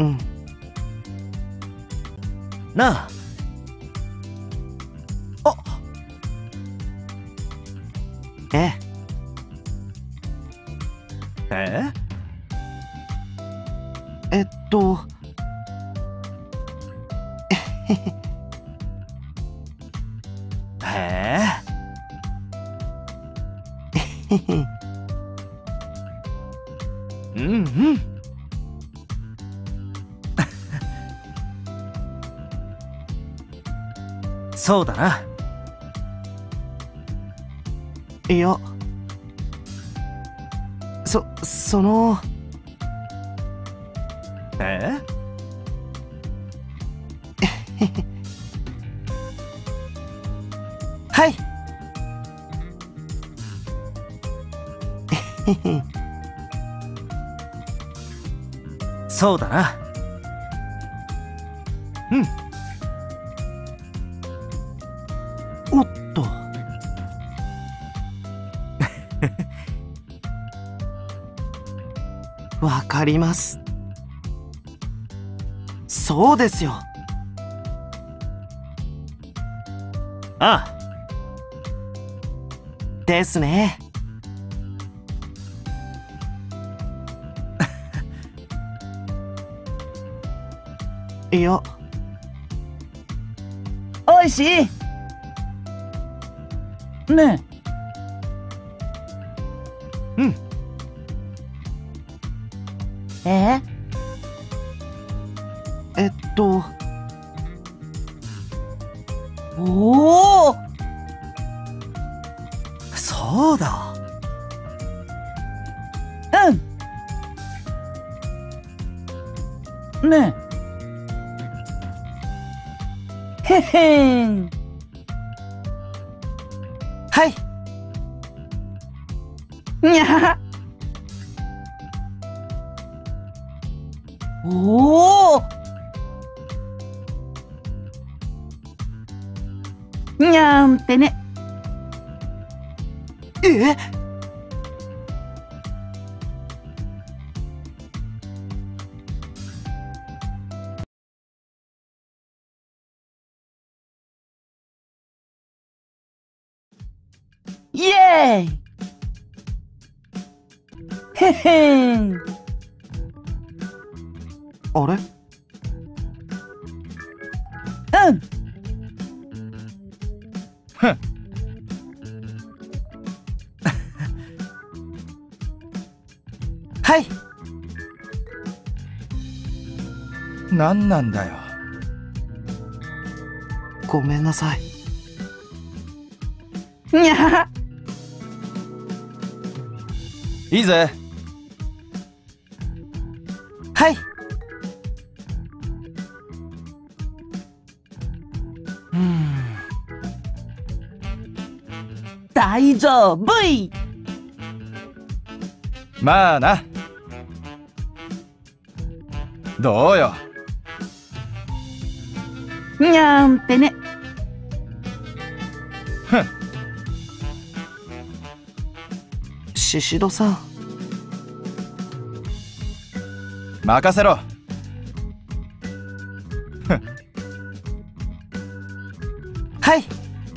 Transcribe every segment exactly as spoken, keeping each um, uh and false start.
うん。 なあ。あ。 ええ。 ええっと。えへへ。 へえ。 へへ。 うんうん。そうだな。 いや、そ、その。 ええへへ。はい。えへへ。 そうだな。うん。 おっと。わかります。そうですよ。 ああ。 ですね。いや。 おいしい。ねえ。うん。 ええっと。 おお。 そうだ。 うん。ねえ。へへん。 はい。 にゃ。おお。にゃんってね。 え？ イエーイ。へへん。 あれ？ うん。 ふん。 はい。 何なんだよ。 ごめんなさい。 にゃ。 いいぜ。 はい。 うん。 大丈夫い。 まあな。どうよ。 にゃんってね。 ふん。 シシドさん。 任せろ。ふん。 はい。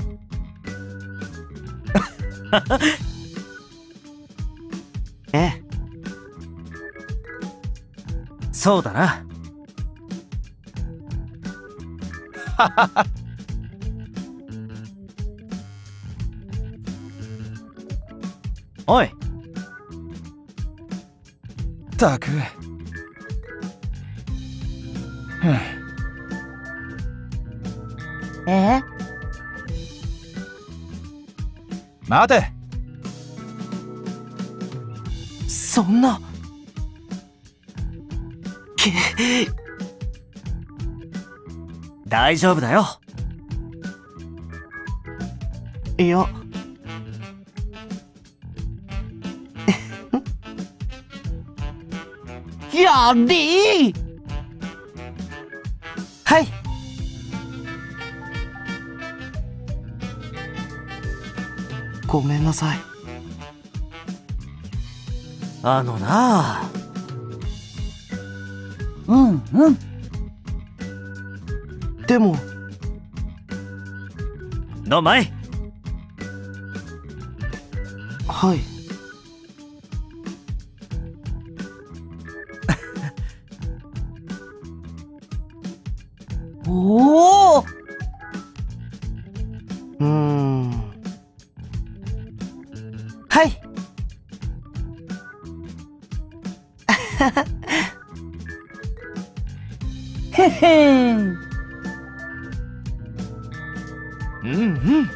ええ。 そうだな。ははは。おい。ったく。 え？ 待て。 そんな。け。 大丈夫だよ。 いや。 やりー。 はい。ごめんなさい。 あのなあ。 うんうん。 でも、 どんまい。 はい。 おお。 うーん。はい。 へへん。 うんうん。